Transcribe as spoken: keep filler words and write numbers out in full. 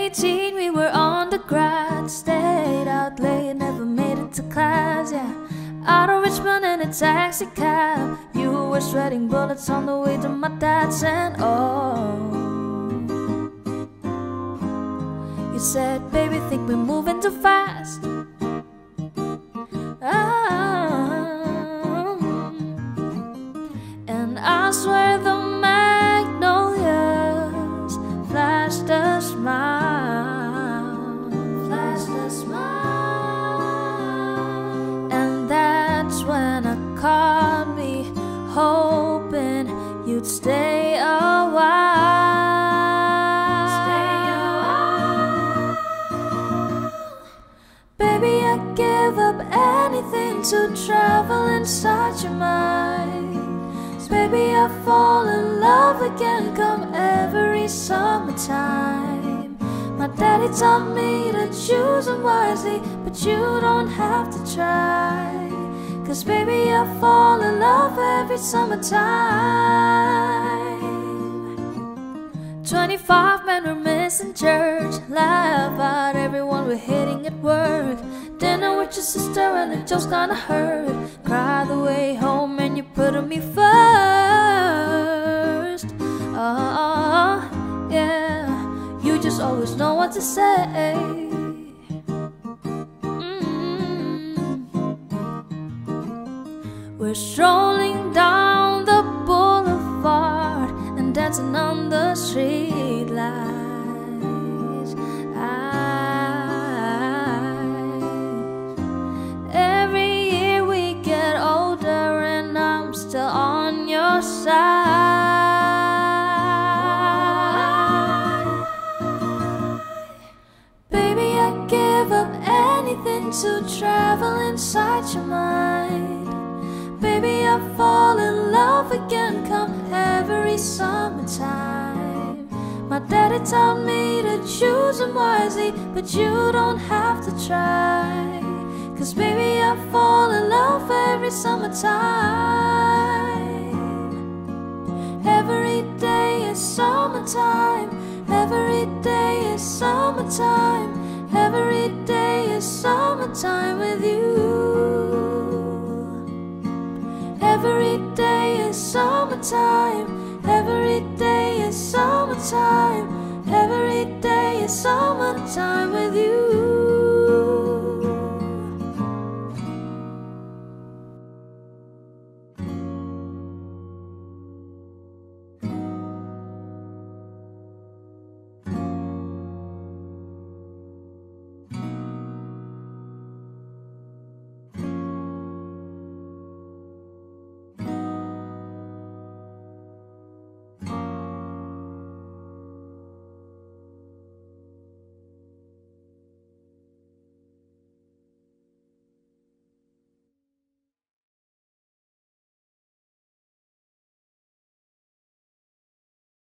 eighteen, we were undergrad. Stayed out late, never made it to class, yeah. Out of Richmond in a taxi cab. You were sweating bullets on the way to my dad's, and oh, you said, baby, think we're moving too fast. Oh, and I swear the magnolias flashed a smile, flashed a smile. And that's when I caught me hoping you'd stay a while, stay a while. Baby, I give up anything to travel inside your mind. Baby, I fall in love again come every summertime. My daddy taught me to choose them wisely, but you don't have to try. Cause baby, I fall in love every summertime. Twenty-five men were missing church. Laugh at everyone we're hitting at work. Dinner with your sister and the joke's gonna hurt. Cry the way home and you're putting me first. Oh, yeah. You just always know what to say. Mm-hmm. We're strolling down the boulevard and dancing on the street lights. Every year we get older and I'm still on your side. Baby, I give up anything to travel inside your mind. Baby, I fall in love again come every summertime. My daddy taught me to choose them wisely, but you don't have to try. Cause baby, I fall in love every summertime. Every day is summertime. Every day is summertime. Every day is summertime with you. Every day is summertime. Every day is summertime. Every day is summertime with you.